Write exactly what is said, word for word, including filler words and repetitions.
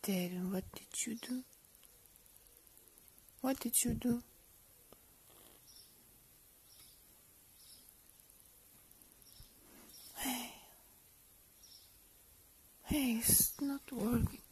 Darren, what did you do? What did you do? Hey, hey, it's not working.